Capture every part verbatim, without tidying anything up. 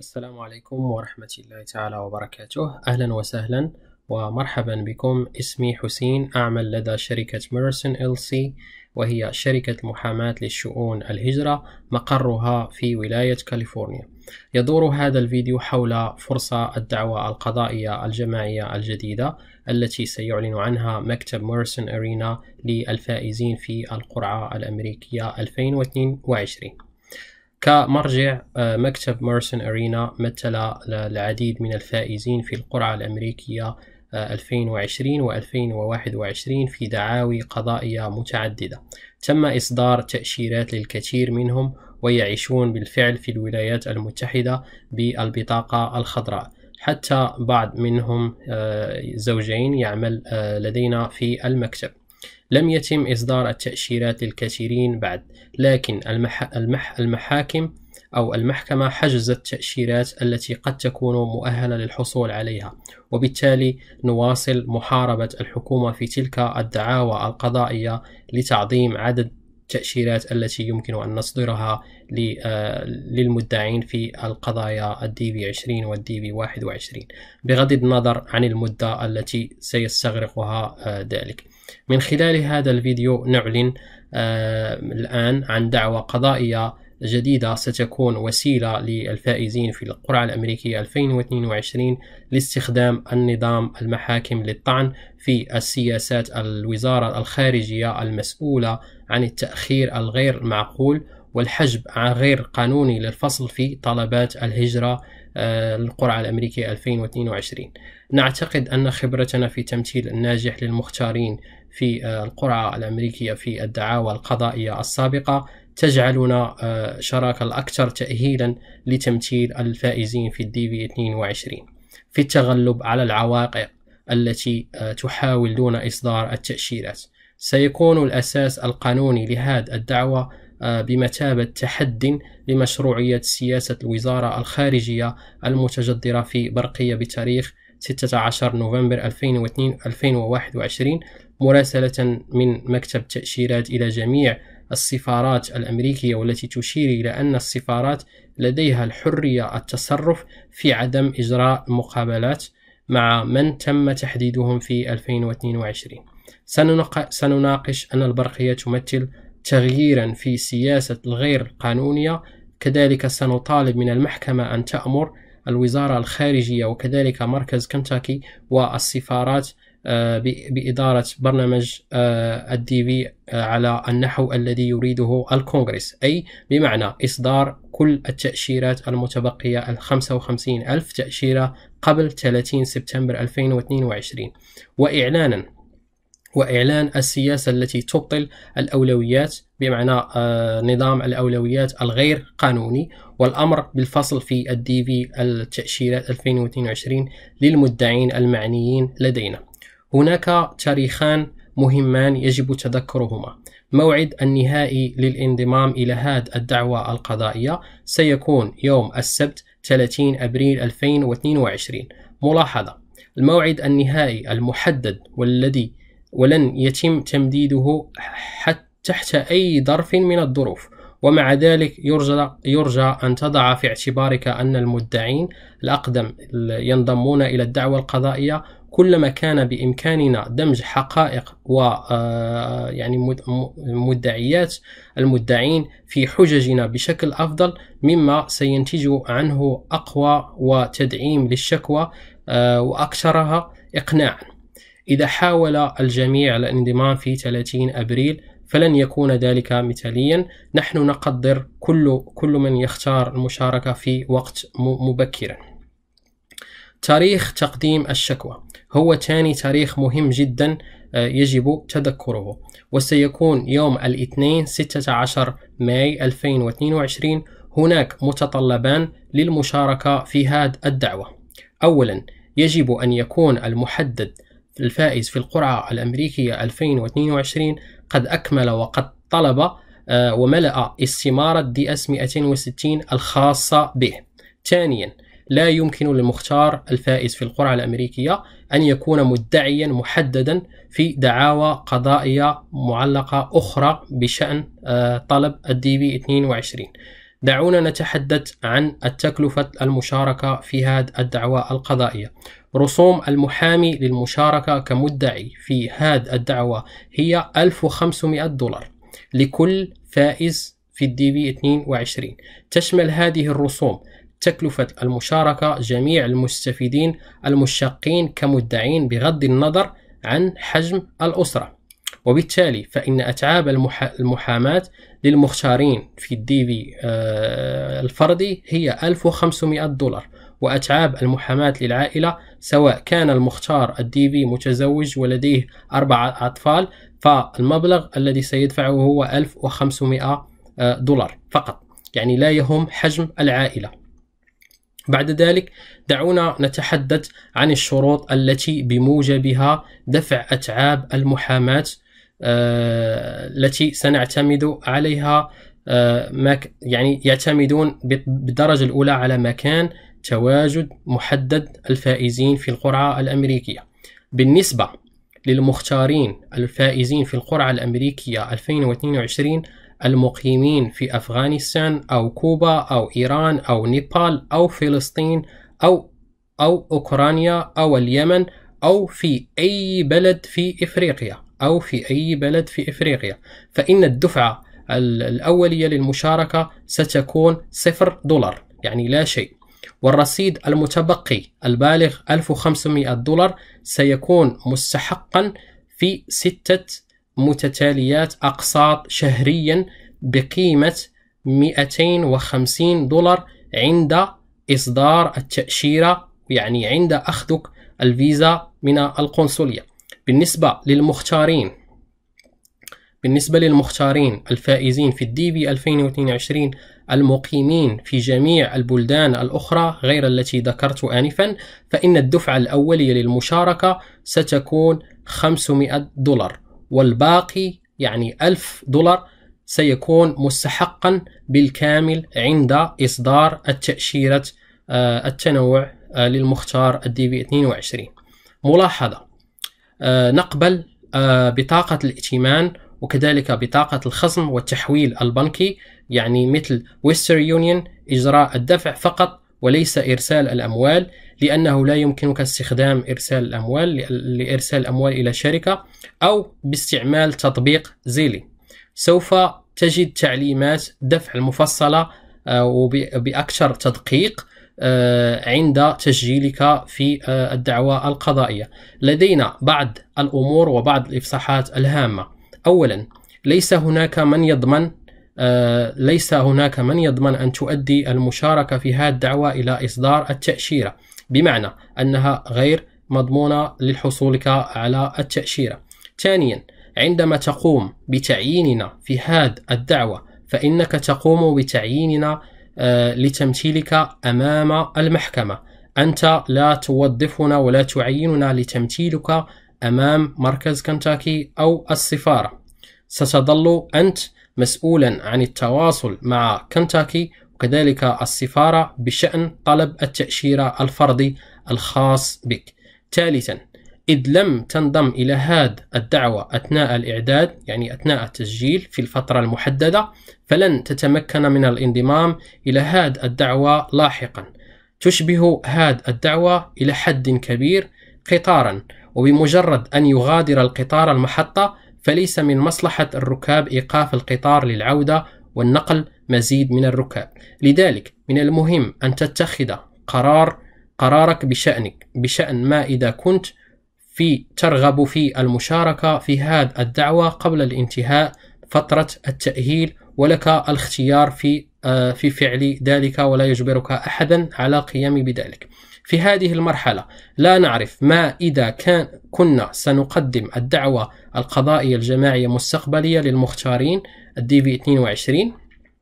السلام عليكم ورحمة الله تعالى وبركاته. أهلا وسهلا ومرحبا بكم. اسمي حسين، أعمل لدى شركة ميرسون إل سي، وهي شركة محاماة للشؤون الهجرة مقرها في ولاية كاليفورنيا. يدور هذا الفيديو حول فرصة الدعوى القضائية الجماعية الجديدة التي سيعلن عنها مكتب ميرسون أرينا للفائزين في القرعة الأمريكية ألفين واثنين وعشرين. كمرجع، مكتب ميرسون أرينا مثل العديد من الفائزين في القرعة الأمريكية ألفين وعشرين و ألفين وواحد وعشرين في دعاوي قضائية متعددة. تم إصدار تأشيرات للكثير منهم ويعيشون بالفعل في الولايات المتحدة بالبطاقة الخضراء، حتى بعض منهم زوجين يعمل لدينا في المكتب. لم يتم إصدار التأشيرات للكثيرين بعد، لكن المح... المح... المحاكم أو المحكمة حجزت التأشيرات التي قد تكون مؤهلة للحصول عليها، وبالتالي نواصل محاربة الحكومة في تلك الدعاوى القضائية لتعظيم عدد التأشيرات التي يمكن أن نصدرها للمدعين في القضايا الدي في عشرين والدي في واحد وعشرين، بغض النظر عن المدة التي سيستغرقها ذلك. من خلال هذا الفيديو نعلن آه الآن عن دعوى قضائية جديدة ستكون وسيلة للفائزين في القرعة الأمريكية ألفين واثنين وعشرين لاستخدام النظام المحاكم للطعن في السياسات الوزارة الخارجية المسؤولة عن التأخير الغير معقول والحجب غير قانوني للفصل في طلبات الهجرة القرعة الأمريكية ألفين واثنين وعشرين. نعتقد أن خبرتنا في تمثيل الناجح للمختارين في القرعة الأمريكية في الدعاوى القضائية السابقة تجعلنا شراكة الأكثر تأهيلا لتمثيل الفائزين في الدي في اثنين وعشرين في التغلب على العوائق التي تحاول دون إصدار التأشيرات. سيكون الأساس القانوني لهذه الدعوة بمثابة تحد لمشروعية سياسة الوزارة الخارجية المتجذرة في برقية بتاريخ ستة عشر نوفمبر ألفين وواحد وعشرين، مراسلة من مكتب تأشيرات إلى جميع السفارات الأمريكية، والتي تشير إلى أن السفارات لديها الحرية التصرف في عدم إجراء مقابلات مع من تم تحديدهم في ألفين واثنين وعشرين. سنناقش أن البرقية تمثل تغييرا في سياسة الغير قانونية. كذلك سنطالب من المحكمة أن تأمر الوزارة الخارجية وكذلك مركز كنتاكي والسفارات بإدارة برنامج الدي في على النحو الذي يريده الكونغرس، أي بمعنى إصدار كل التأشيرات المتبقية الخمسة وخمسين ألف تأشيرة قبل ثلاثين سبتمبر ألفين واثنين وعشرين، وإعلانا وإعلان السياسة التي تبطل الأولويات، بمعنى نظام الأولويات الغير قانوني، والأمر بالفصل في الدي في التأشيرات ألفين واثنين وعشرين للمدعين المعنيين لدينا. هناك تاريخان مهمان يجب تذكرهما. موعد النهائي للانضمام إلى هذه الدعوى القضائية سيكون يوم السبت ثلاثين أبريل ألفين واثنين وعشرين. ملاحظة: الموعد النهائي المحدد والذي ولن يتم تمديده حتى تحت أي ظرف من الظروف، ومع ذلك يرجى, يرجى أن تضع في اعتبارك أن المدعين الأقدم ينضمون إلى الدعوى القضائية كلما كان بإمكاننا دمج حقائق و يعني مدعيات المدعين في حججنا بشكل أفضل، مما سينتج عنه أقوى وتدعيم للشكوى وأكثرها إقناعا. إذا حاول الجميع الانضمام في ثلاثين أبريل فلن يكون ذلك مثاليا. نحن نقدر كل كل من يختار المشاركة في وقت مبكرا. تاريخ تقديم الشكوى هو ثاني تاريخ مهم جدا يجب تذكره، وسيكون يوم الاثنين ستة عشر ماي ألفين واثنين وعشرين. هناك متطلبان للمشاركة في هذه الدعوة. أولا، يجب أن يكون المحدد الفائز في القرعة الأمريكية ألفين واثنين وعشرين قد أكمل وقد طلب وملأ استمارة دي اس مئتين وستين الخاصة به. ثانيا، لا يمكن للمختار الفائز في القرعة الأمريكية أن يكون مدعيا محددا في دعاوى قضائية معلقة أخرى بشأن طلب الدي في اثنين وعشرين. دعونا نتحدث عن التكلفة المشاركة في هذه الدعوى القضائية. رسوم المحامي للمشاركة كمدعي في هذه الدعوى هي ألف وخمسمئة دولار لكل فائز في الدي في اثنين وعشرين. تشمل هذه الرسوم تكلفة المشاركة جميع المستفيدين المشتقين كمدعين بغض النظر عن حجم الأسرة، وبالتالي فإن أتعاب المحاماة للمختارين في الدي في الفردي هي ألف وخمسمئة دولار، وأتعاب المحاماة للعائلة سواء كان المختار الدي في متزوج ولديه أربعة أطفال فالمبلغ الذي سيدفعه هو ألف وخمسمئة دولار فقط، يعني لا يهم حجم العائلة. بعد ذلك دعونا نتحدث عن الشروط التي بموجبها دفع أتعاب المحاماة التي سنعتمد عليها، يعني يعتمدون بالدرجة الأولى على مكان تواجد محدد الفائزين في القرعة الأمريكية. بالنسبة للمختارين الفائزين في القرعة الأمريكية ألفين واثنين وعشرين المقيمين في أفغانستان أو كوبا أو إيران أو نيبال أو فلسطين أو أو أوكرانيا أو اليمن أو في أي بلد في إفريقيا أو في أي بلد في إفريقيا، فإن الدفعة الأولية للمشاركة ستكون صفر دولار، يعني لا شيء. والرصيد المتبقي البالغ ألف وخمسمئة دولار سيكون مستحقا في ستة متتاليات أقساط شهريا بقيمة مئتين وخمسين دولار عند إصدار التأشيرة، يعني عند أخذك الفيزا من القنصلية. بالنسبة للمختارين بالنسبة للمختارين الفائزين في الدي في ألفين واثنين وعشرين المقيمين في جميع البلدان الأخرى غير التي ذكرت آنفا، فإن الدفعة الأولية للمشاركة ستكون خمسمئة دولار، والباقي يعني ألف دولار سيكون مستحقا بالكامل عند إصدار التأشيرة التنوع للمختار الدي في اثنين وعشرين. ملاحظة: نقبل بطاقة الائتمان وكذلك بطاقة الخصم والتحويل البنكي، يعني مثل ويسترن يونيون، إجراء الدفع فقط وليس إرسال الأموال، لأنه لا يمكنك استخدام إرسال الأموال لإرسال الأموال إلى شركة أو باستعمال تطبيق زيلي. سوف تجد تعليمات دفع المفصلة وبأكثر تدقيق عند تسجيلك في الدعوى القضائية. لدينا بعض الأمور وبعض الإفصاحات الهامة. أولا، ليس هناك من يضمن ليس هناك من يضمن أن تؤدي المشاركة في هذه الدعوة إلى إصدار التأشيرة، بمعنى أنها غير مضمونة لحصولك على التأشيرة. ثانيا، عندما تقوم بتعييننا في هذه الدعوة فإنك تقوم بتعييننا لتمثيلك أمام المحكمة. أنت لا توظفنا ولا تعيننا لتمثيلك أمام مركز كنتاكي أو السفارة. ستظل أنت مسؤولا عن التواصل مع كنتاكي وكذلك السفارة بشأن طلب التأشيرة الفردي الخاص بك. ثالثا، إذ لم تنضم إلى هذه الدعوة أثناء الإعداد، يعني أثناء التسجيل في الفترة المحددة، فلن تتمكن من الانضمام إلى هذه الدعوة لاحقا. تشبه هذه الدعوة إلى حد كبير قطارا، وبمجرد أن يغادر القطار المحطة فليس من مصلحة الركاب إيقاف القطار للعودة والنقل مزيد من الركاب. لذلك من المهم أن تتخذ قرار قرارك بشأنك بشأن ما إذا كنت في ترغب في المشاركة في هذه الدعوة قبل الانتهاء فترة التأهيل، ولك الاختيار في في فعل ذلك ولا يجبرك أحدا على قيام بذلك. في هذه المرحلة لا نعرف ما إذا كان كنا سنقدم الدعوة القضائية الجماعية مستقبلية للمختارين الدي في اثنين وعشرين.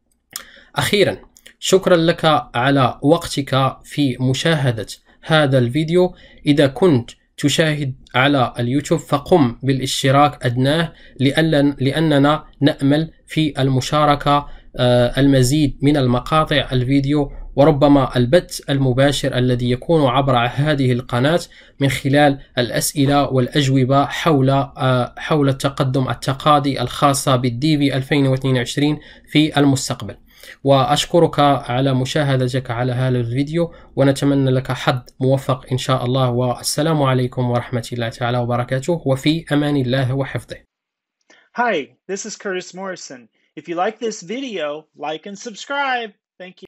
أخيرا، شكرا لك على وقتك في مشاهدة هذا الفيديو. إذا كنت تشاهد على اليوتيوب فقم بالاشتراك أدناه، لأننا نأمل في المشاركة المزيد من المقاطع الفيديو وربما البث المباشر الذي يكون عبر هذه القناة من خلال الأسئلة والأجوبة حول حول التقدم التقاضي الخاصة بالدي في ألفين واثنين وعشرين في المستقبل. وأشكرك على مشاهدتك على هذا الفيديو، ونتمنى لك حظ موفق إن شاء الله. والسلام عليكم ورحمة الله تعالى وبركاته، وفي أمان الله وحفظه. Hi, this is Curtis Morrison. If you like this video, like and subscribe. Thank you.